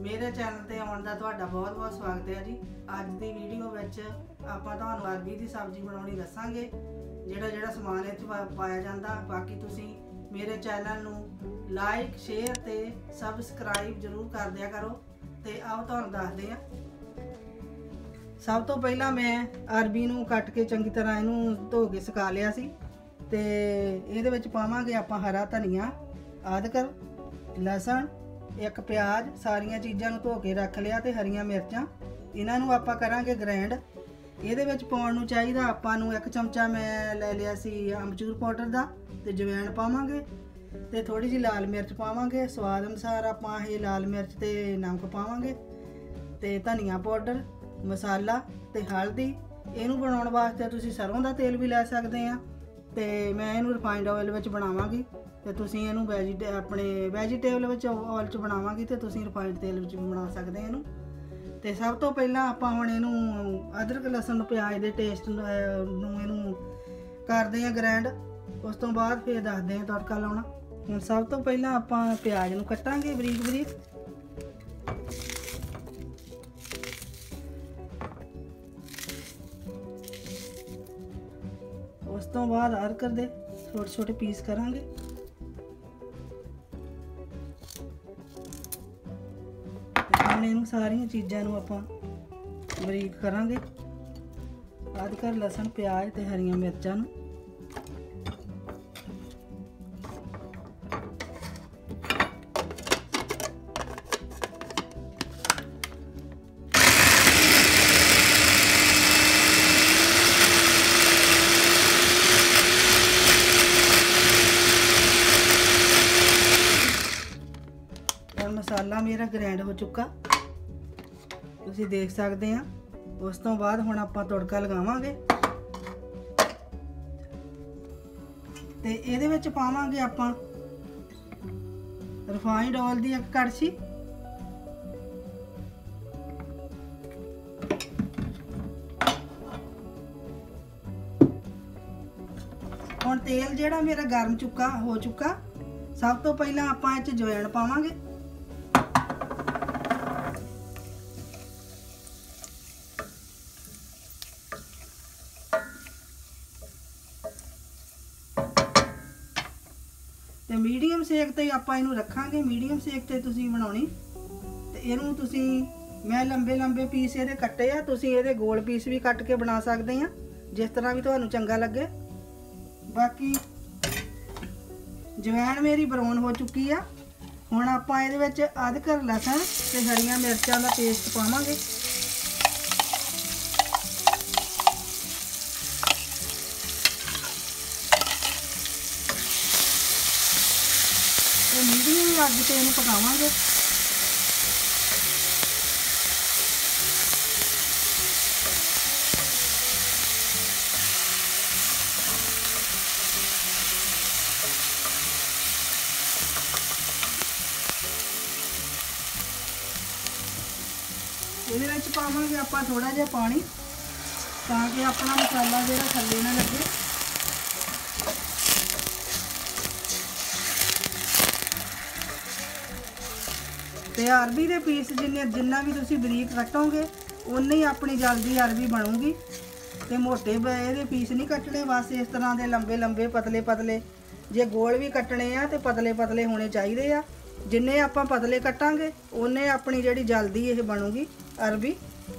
मेरे चैनल ते आउण दा तुहाडा बहुत बहुत स्वागत है जी। अज की वीडियो विच आपां तुहानूं अरबी की सब्जी बनाउणी दस्सांगे। जिहड़ा समान इह 'च पाया जांदा। बाकी तुसीं मेरे चैनल नूं लाइक शेयर ते सबसक्राइब जरूर कर दिया करो। ते आओ तुहानूं दसदे आ। सब तो पहला मैं अरबी नूं कट के चंगी तरह इहनूं धो के सुका लिया सी। ते इहदे विच पावांगे आपां हरा धनिया, अदरक, लहसुन, एक प्याज, सारिया चीज़ों को धो के रख लिया। तो हरिया मिर्चां इन्हों आपां करांगे ग्राइंड। इहदे विच पाउण नूं चाहीदा आपां नूं एक चमचा मैं ले लिया सी अमचूर पाउडर दा। ते जवैन पावांगे ते थोड़ी जी लाल मिर्च पावांगे। स्वाद अनुसार आपां ये लाल मिर्च ते नमक पावांगे ते धनिया पाउडर, मसाला ते हल्दी। इहनूं बनाउण वास्ते तुसीं सरों दा तेल भी लै सकदे आ। ते मैं इहनूं रिफाइंड ऑयल विच बनावांगी। तो तुसीं इहनूं अपने वैजीटेबल विच ऑयल च बनावांगी तो तुसीं रिफाइंड तेल विच भी बना सकदे इहनूं। ते सब तो पहलां आपां हुण इहनूं अदरक लहसुन प्याज दे टेस्ट नूं इहनूं करदे आ ग्राइंड। उस तो बाद फिर दसदे आ तड़का लाउणा। हुण सब तो पहलां आपां प्याज नूं कट्टांगे बरीक बरीक। उस तो बाद अदरक दे छोटे छोटे पीस करांगे। हम इनू सारिया चीज़ों आपां बरीक करांगे। अदरक, लहसुन, प्याज ते हरिया मिर्चां नूं। मसाला मेरा ग्राइंड हो चुका, तुसीं देख सकते हैं। उस तो बाद हुण आपां तड़का लगावांगे। ते इहदे विच पावांगे आपां रिफाइंड ऑयल दी एक कड़छी। हुण तेल जिहड़ा मेरा गर्म हो चुका। सब तो पहलां आपां इह 'च जवैन पावांगे। ते मीडियम सेक ते आपां इहनूं रखांगे। मीडियम सेक ते तुसीं बनाउणी। ते इहनूं तुसीं मैं लंबे लंबे पीस इहदे कट्टे आ। तुसीं इहदे गोल पीस भी कट के बना सकदे आ, जिस तरह भी तुहानूं चंगा लगे। बाकी जवैन मेरी ब्राउन हो चुकी आ। हुण आपां इहदे विच अदरक, लहसुन ते हरियां मिर्चां दा पेस्ट पावांगे। मीडियम अग से इन्हें पकावांगे। इहदे विच पावांगे आपां थोड़ा जिहा पानी, ताकि अपना मसाला जिहड़ा थल्ले ना लगे। ते अरबी के पीस जिन्ना भी तुसीं बरीक कट्टोगे उन्नी ही अपनी जल्दी अरबी बनूगी। ते मोटे ये पीस नहीं कट्टने, बस इस तरह के लंबे लंबे पतले पतले। जे गोल भी कट्टने आ तो पतले पतले होने चाहिए आ। जिन्ने आपां पतले कट्टांगे उन्ने अपनी जिहड़ी जल्दी ये बनूगी अरबी।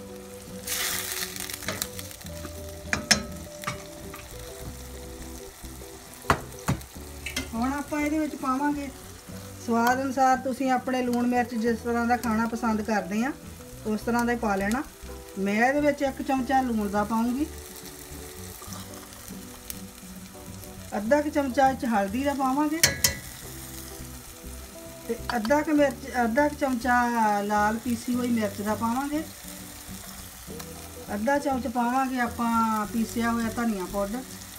हुण आपां इहदे विच पावांगे स्वाद अनुसार। तुसीं अपने लूण मिर्च जिस तरह का खाना पसंद करते हैं उस तरह का पा लेना। मैं इहदे विच एक चमचा लूण का पाऊँगी, अद्धा क चमचा हल्दी का पावांगे, ते अद्धा क चमचा लाल पीसी हुई मिर्च का पावांगे, अद्धा चमच पावांगे आपां पीसिया हुआ धनिया पाउडर,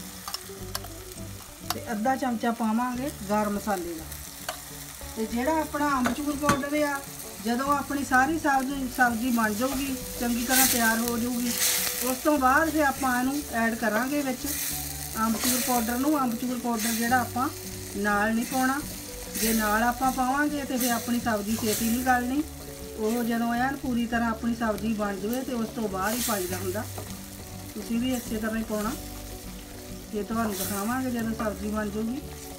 ते अद्धा चमचा पावांगे गर्म मसाले का। ते जिहड़ा अपना अमचूर पाउडर आ, जदों अपनी सारी सब्जी बन जाऊगी, चंगी तरह तैयार हो जाऊगी, उस तो बाद फिर आपां इहनूं ऐड करांगे विच अमचूर पाउडर नूं। अमचूर पाउडर जिहड़ा आपां नाल नहीं पाउणा, जे नाल आपां पावांगे तो फिर अपनी सब्जी छेती नहीं गलनी। ਉਹ ਜਦੋਂ ਐਨ ਪੂਰੀ ਤਰ੍ਹਾਂ ਆਪਣੀ ਸਬਜ਼ੀ ਬਣ ਜਾਵੇ ਤੇ ਉਸ ਤੋਂ ਬਾਅਦ ਹੀ ਪਾਈਦਾ ਹੁੰਦਾ। ਤੁਸੀਂ ਵੀ ਇਸੇ ਤਰ੍ਹਾਂ ਹੀ ਪਾਉਣਾ। ਇਹ ਤੁਹਾਨੂੰ ਦਿਖਾਵਾਂਗੇ ਜਦੋਂ ਸਬਜ਼ੀ ਬਣ ਜਾਊਗੀ।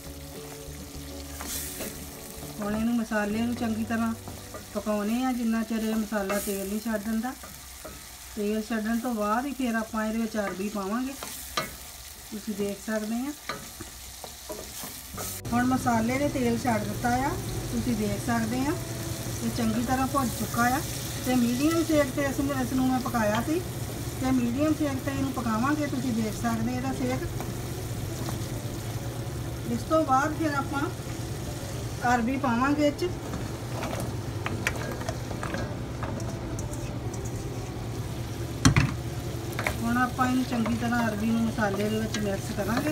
ਹੁਣ ਇਹਨੂੰ ਮਸਾਲੇ ਨੂੰ ਚੰਗੀ ਤਰ੍ਹਾਂ ਪਕਾਉਣੇ ਆ ਜਿੰਨਾ ਚਿਰ ਇਹ ਮਸਾਲਾ ਤੇਲ ਨਹੀਂ ਛੱਡ ਦਿੰਦਾ। ਤੇਲ ਛੱਡਣ ਤੋਂ ਬਾਅਦ ਹੀ ਫਿਰ ਆਪਾਂ ਇਹਦੇ ਵਿੱਚ ਅਰਬੀ ਪਾਵਾਂਗੇ। ਤੁਸੀਂ ਦੇਖ ਸਕਦੇ ਆ ਹੁਣ ਮਸਾਲੇ ਨੇ ਤੇਲ ਛੱਡ ਦਿੱਤਾ ਆ। ਤੁਸੀਂ ਦੇਖ ਸਕਦੇ ਆ ਇਹ ਚੰਗੀ ਤਰ੍ਹਾਂ ਭੁੱਜ ਚੁੱਕਾ ਆ ਤੇ ਮੀਡੀਅਮ ਸੇਕ ਤੇ ਇਸ ਨੂੰ ਮੈਂ ਪਕਾਇਆ ਸੀ ਤੇ ਮੀਡੀਅਮ ਸੇਕ ਤੇ ਇਹਨੂੰ ਪਕਾਵਾਂਗੇ। ਤੁਸੀਂ ਦੇਖ ਸਕਦੇ ਇਹਦਾ ਸੇਕ। ਇਸ ਤੋਂ ਬਾਅਦ ਫਿਰ ਆਪਾਂ ਅਰਬੀ ਪਾਵਾਂਗੇ ਇਹ 'ਚ। ਹੁਣ ਆਪਾਂ ਇਹਨੂੰ ਚੰਗੀ ਤਰ੍ਹਾਂ ਅਰਬੀ ਨੂੰ ਮਸਾਲੇ ਦੇ ਵਿੱਚ ਮਿਕਸ ਕਰਾਂਗੇ।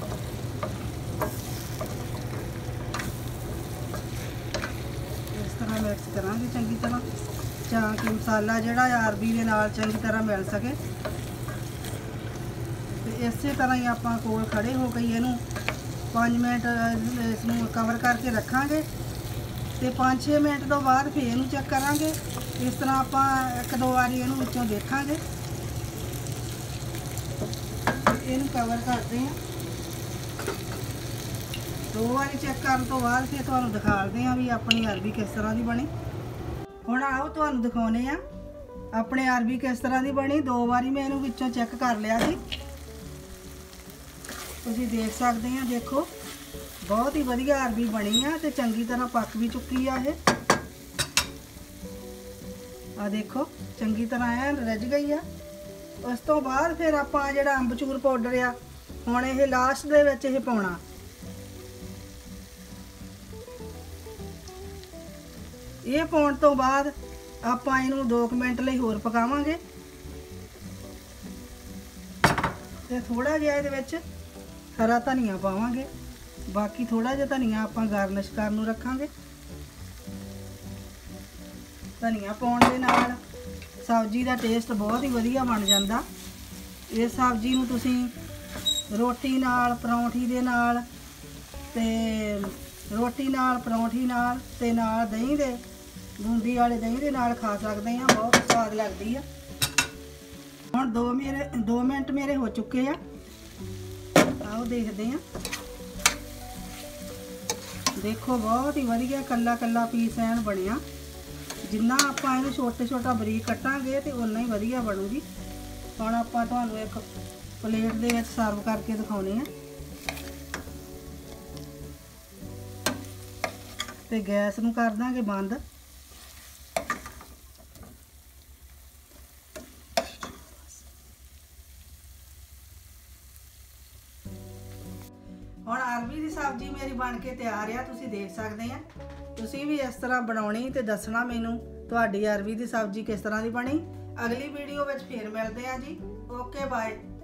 ਇਸ ਤਰ੍ਹਾਂ ਮਿਕਸ ਕਰਾਂਗੇ ਚੰਗੀ ਤਰ੍ਹਾਂ ਤਾਂ ਕਿ ਮਸਾਲਾ ਜਿਹੜਾ ਆ ਅਰਬੀ ਦੇ ਨਾਲ ਚੰਗੀ ਤਰ੍ਹਾਂ ਮਿਲ ਸਕੇ। ਤੇ ਇਸੇ ਤਰ੍ਹਾਂ ਹੀ ਆਪਾਂ ਕੋਲ ਖੜੇ ਹੋ ਕੇ ਇਹਨੂੰ 5 ਮਿੰਟ ਇਸ ਨੂੰ ਕਵਰ ਕਰਕੇ ਰੱਖਾਂਗੇ ਤੇ 5-6 ਮਿੰਟ ਤੋਂ ਬਾਅਦ ਫਿਰ ਇਹਨੂੰ ਚੈੱਕ ਕਰਾਂਗੇ। ਇਸ ਤਰ੍ਹਾਂ ਆਪਾਂ 1-2 ਵਾਰੀ ਇਹਨੂੰ ਵਿੱਚੋਂ ਦੇਖਾਂਗੇ। ਇਹਨੂੰ ਕਵਰ ਕਰਦੇ ਹਾਂ। 2 ਵਾਰੀ ਚੈੱਕ ਕਰਨ ਤੋਂ ਬਾਅਦ ਫਿਰ ਤੁਹਾਨੂੰ ਦਿਖਾਉਂਦੇ ਹਾਂ ਵੀ ਆਪਣੀ ਅਰਬੀ ਕਿਸ ਤਰ੍ਹਾਂ ਦੀ ਬਣੀ। ਹੁਣ ਆਓ ਤੁਹਾਨੂੰ ਦਿਖਾਉਨੇ ਆ ਆਪਣੇ ਅਰਬੀ ਕਿਸ ਤਰ੍ਹਾਂ ਦੀ ਬਣੀ। 2 ਵਾਰੀ ਮੈਂ ਇਹਨੂੰ ਵਿੱਚੋਂ ਚੈੱਕ ਕਰ ਲਿਆ ਸੀ। ਤੁਸੀਂ ਦੇਖ ਸਕਦੇ ਆ, ਦੇਖੋ ਬਹੁਤ ਹੀ ਵਧੀਆ ਅਰਬੀ ਬਣੀ ਆ ਤੇ ਚੰਗੀ ਤਰ੍ਹਾਂ ਪੱਕ ਵੀ ਚੁੱਕੀ ਆ। ਇਹ ਆ ਦੇਖੋ ਚੰਗੀ ਤਰ੍ਹਾਂ ਐ ਰਿੱਝ ਗਈ ਆ। ਉਸ ਤੋਂ ਬਾਅਦ ਫਿਰ ਆਪਾਂ ਜਿਹੜਾ ਅੰਬਚੂਰ ਪਾਊਡਰ ਆ ਹੁਣ ਇਹ ਲਾਸਟ ਦੇ ਵਿੱਚ ਇਹ ਪਾਉਣਾ। ਇਹ ਪਾਉਣ ਤੋਂ ਬਾਅਦ ਆਪਾਂ ਇਹਨੂੰ 2 ਮਿੰਟ ਲਈ ਹੋਰ ਪਕਾਵਾਂਗੇ ਤੇ ਥੋੜਾ ਜਿਹਾ ਇਹਦੇ ਵਿੱਚ ਹਰਾ ਧਨੀਆ ਪਾਵਾਂਗੇ। ਬਾਕੀ ਥੋੜਾ ਜਿਹਾ ਧਨੀਆ ਆਪਾਂ ਗਾਰਨਿਸ਼ ਕਰਨ ਨੂੰ ਰੱਖਾਂਗੇ। ਧਨੀਆ ਪਾਉਣ ਦੇ ਨਾਲ ਸਬਜ਼ੀ ਦਾ ਟੇਸਟ ਬਹੁਤ ਹੀ ਵਧੀਆ ਬਣ ਜਾਂਦਾ। ਇਸ ਸਬਜ਼ੀ ਨੂੰ ਤੁਸੀਂ ਰੋਟੀ ਨਾਲ, ਪਰੌਂਠੀ ਦੇ ਨਾਲ ਤੇ ਰੋਟੀ ਨਾਲ, ਪਰੌਂਠੀ ਨਾਲ ਤੇ ਨਾਲ ਦਹੀਂ ਦੇ ਬੂੰਦੀ ਵਾਲੇ ਦਹੀਂ ਦੇ ਨਾਲ ਖਾ ਸਕਦੇ ਆ। ਬਹੁਤ ਸਵਾਦ ਲੱਗਦੀ ਆ। ਹੁਣ 2 ਮਿੰਟ ਮੇਰੇ ਹੋ ਚੁੱਕੇ ਆ। ਆਓ ਦੇਖਦੇ ਆ। ਦੇਖੋ ਬਹੁਤ ਹੀ ਵਧੀਆ ਕੱਲਾ ਪੀਸ ਐਨ ਬਣਿਆ। ਜਿੰਨਾ ਆਪਾਂ ਇਹਨੂੰ ਛੋਟਾ ਬਰੀਕ ਕੱਟਾਂਗੇ ਤੇ ਉਨਾ ਹੀ ਵਧੀਆ ਬਣੂਗੀ। ਹੁਣ ਆਪਾਂ ਤੁਹਾਨੂੰ ਇੱਕ ਪਲੇਟ ਦੇ ਵਿੱਚ ਸਰਵ ਕਰਕੇ ਦਿਖਾਉਣੇ ਆ ਤੇ ਗੈਸ ਨੂੰ ਕਰ ਦਾਂਗੇ ਬੰਦ। ਹੁਣ ਅਰਬੀ ਦੀ ਸਬਜ਼ੀ ਮੇਰੀ ਬਣ ਕੇ ਤਿਆਰ ਆ। ਤੁਸੀਂ ਦੇਖ ਸਕਦੇ ਆ। ਤੁਸੀਂ ਵੀ ਇਸ ਤਰ੍ਹਾਂ ਬਣਾਉਣੀ ਤੇ ਦੱਸਣਾ ਮੈਨੂੰ ਤੁਹਾਡੀ ਅਰਬੀ ਦੀ ਸਬਜ਼ੀ ਕਿਸ ਤਰ੍ਹਾਂ ਦੀ ਬਣੀ। ਅਗਲੀ ਵੀਡੀਓ ਵਿੱਚ ਫੇਰ ਮਿਲਦੇ ਆ ਜੀ। Okay bye.